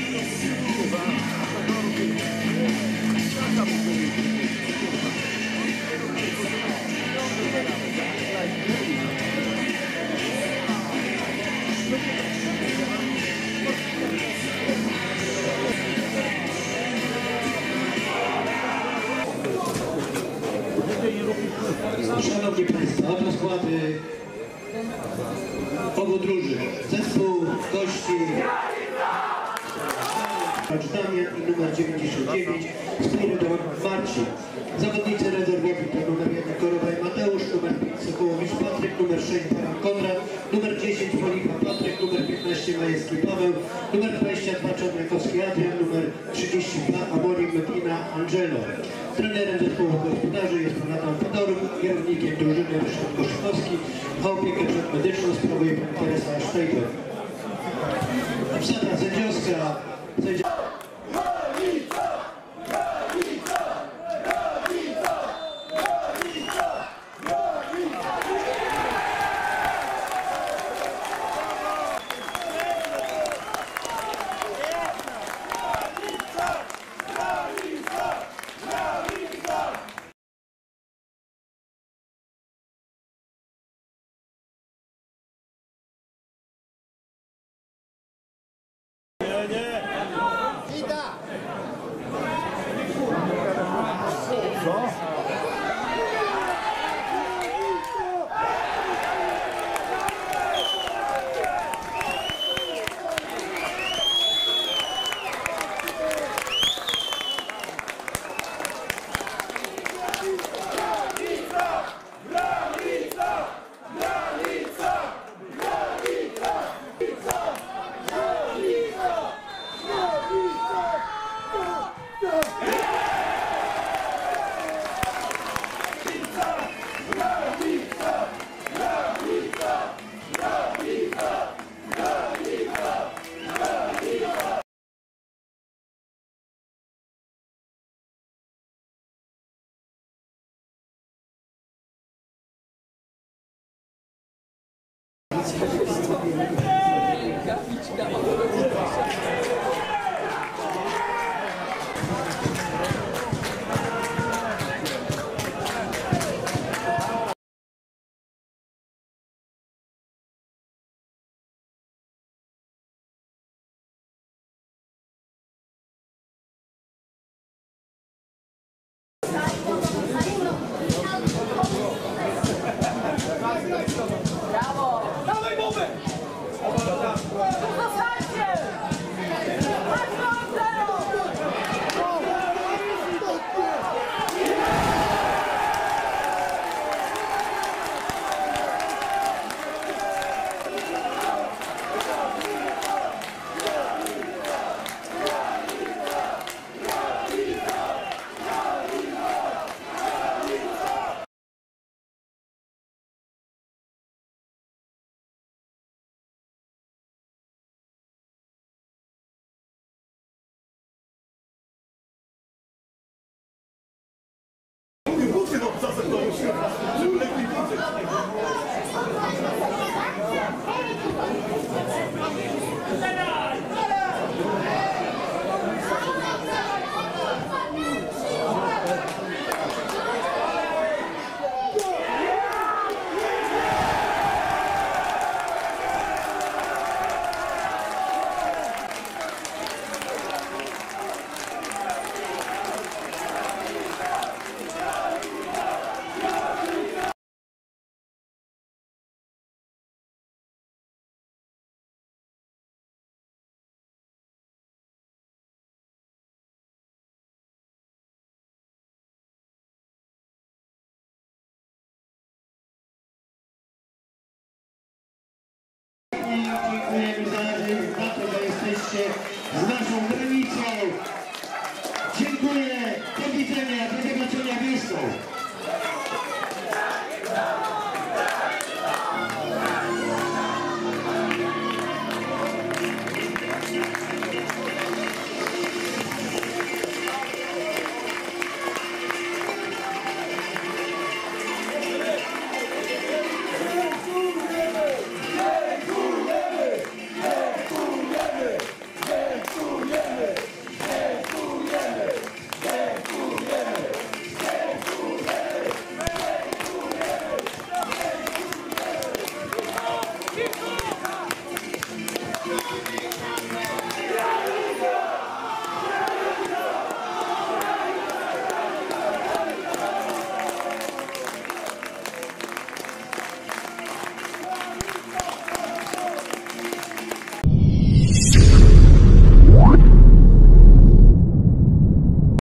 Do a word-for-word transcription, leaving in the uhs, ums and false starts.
Szanowni Państwo, oto składy obu drużyn. Zespół gości Damian i numer dziewięćdziesiąt dziewięć Spiridon Marcin. Zawodnicy rezerwowi to numer jeden Korowaj Mateusz, numer pięć Sokołowicz Patryk, numer sześć Baran Konrad, numer dziesięć Policha Patryk, numer piętnaście Majewski Paweł, numer dwadzieścia dwa Czarnakowski Adrian, numer trzydzieści dwa Amori Medina Angelo. Trenerem zespołu gospodarzy jest pan Adam Fedoruk, kierownikiem drużyny Ryszard Koszykowski, a opiekę przedmedyczną sprawuje pan Teresa Sztejber. Obsada sędziowska. Sędzia... Dziękujemy za, za to, że jesteście z naszą granicą. Dziękuję. Do widzenia. Do zobaczenia blisko.